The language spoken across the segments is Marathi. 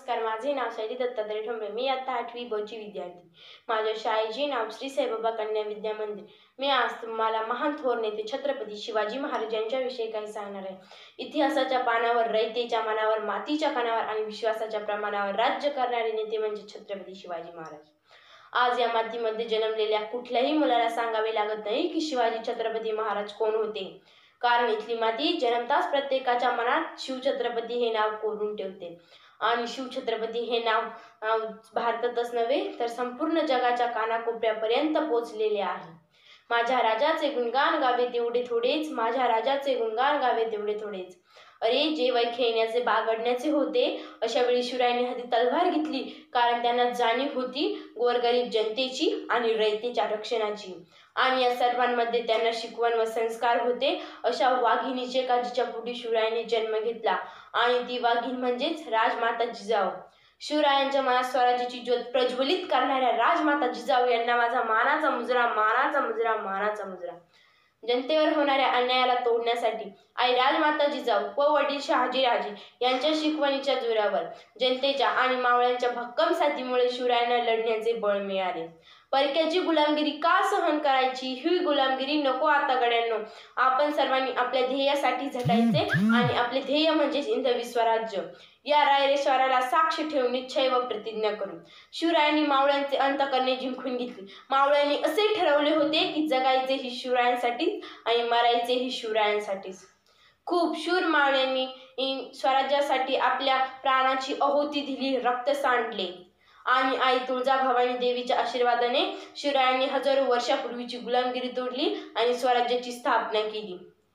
नमस्कार, माझे नाव शैली दत्तात्रय ठोंबरे. मी आता 8वी ब ची विद्यार्थी. माझ्या शाळेचे नाव श्री साईबाबा कन्या विद्या मंदिर. मी आज तुम्हाला महान थोर नेते छत्रपती शिवाजी महाराज यांच्याविषयी काही सांगणार आहे. इतिहासाच्या पानावर, रयतेच्या मनावर, मातीच्या कणावर आणि विश्वासाच्या प्रमाणावर राज्य करणारे नेते म्हणजे छत्रपती शिवाजी महाराज. आज या मातीमध्ये जन्मलेल्या कुठल्याही मुलाला सांगावे लागत नाही की शिवाजी छत्रपती महाराज कोण होते, कारण इथली माती जन्मताच प्रत्येकाच्या मनात शिवछत्रपती हे नाव कोरून ठेवते. आणि शिवछत्रपती हे नाव भारतातच नव्हे तर संपूर्ण जगाच्या कानाकोपऱ्यापर्यंत पोहोचलेले आहे. माझ्या राजाचे गुणगान गावे तेवढे थोडेच, माझ्या राजाचे गुणगान गावे तेवढे थोडेच. अरे, जे वय खेळण्याचे बागडण्याचे होते, अशा वेळी शिवरायांनी हाती तलवार घेतली, कारण त्यांना जाणीव होती गोरगरीब जनतेची आणि रयतेच्या रक्षणाची. आणि या सर्वांमध्ये त्यांना शिकवण व संस्कार होते. अशा वाघिणीचे का जिच्या पोटी शिवरायांनी जन्म घेतला, आणि ती वाघीण म्हणजेच राजमाता जिजाऊ. शिवरायांच्या मनात स्वराज्याची ज्योत प्रज्वलित करणाऱ्या राजमाता जिजाऊ यांना माझा मानाचा मुजरा, मानाचा मुजरा, मानाचा मुजरा. जनतेवर होणाऱ्या अन्यायाला तोडण्यासाठी आई राजमाता जिजाऊ व वडील शहाजीराजे यांच्या शिकवणीच्या जोरावर जनतेच्या आणि मावळ्यांच्या भक्कम साथीमुळे शिवरायांना लढण्याचे बळ मिळाले. परक्याची गुलामगिरी का सहन करायची? ही गुलामगिरी नको आता गड्यांनो. आपण सर्वांनी आपल्या ध्येयासाठी झटायचे, आणि आपले ध्येय म्हणजे हिंदवी स्वराज्य. या रायरेश्वराला साक्ष ठेवून निश्चय व प्रतिज्ञा करून शिवरायांनी मावळ्यांचे अंतःकरणे जिंकून घेतली. मावळ्यांनी असे ठरवले होते की जगायचे ही शिवरायांसाठीच आणि मरायचे ही शिवरायांसाठीच. खूप शूर मावळ्यांनी स्वराज्यासाठी आपल्या प्राणाची आहुती दिली, रक्त सांडले. आणि आई तुळजाभवानी देवीच्या आशीर्वादाने शिवरायांनी हजारो वर्षापूर्वीची गुलामगिरी तोडली आणि स्वराज्याची स्थापना केली.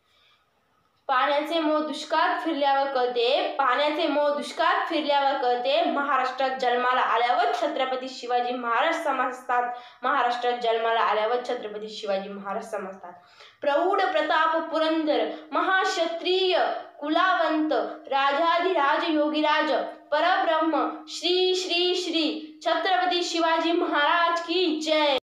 पाण्याचे मोह दुष्काळात फिरल्यावर कळते, पाण्याचे मोह दुष्काळात फिरल्यावर कळते. महाराष्ट्रात जन्माला आल्यावर छत्रपती शिवाजी महाराज समजतात. महाराष्ट्रात जन्माला आल्यावर छत्रपती शिवाजी महाराज समजतात. प्रौढ प्रताप पुरंदर, महाक्षत्रिय कुलावंत, राजाधिराज योगीराज, परब्रह्म श्री श्री श्री छत्रपती शिवाजी महाराज की जय.